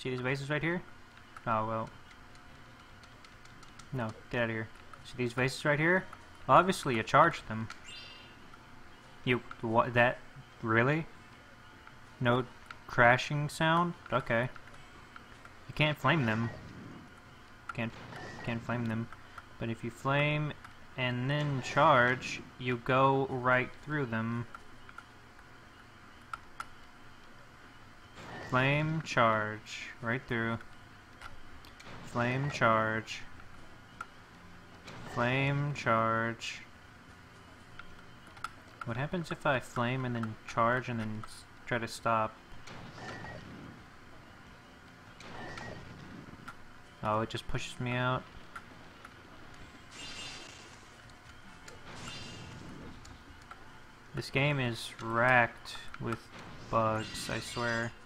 See these vases right here? Oh, well. No, get out of here. See these vases right here? Obviously, you charge them. What, that, really? No crashing sound? Okay. You can't flame them. Can't flame them. But if you flame and then charge, you go right through them. Flame, charge, right through. Flame, charge. Flame, charge. What happens if I flame and then charge and then try to stop? Oh, it just pushes me out. This game is racked with bugs, I swear.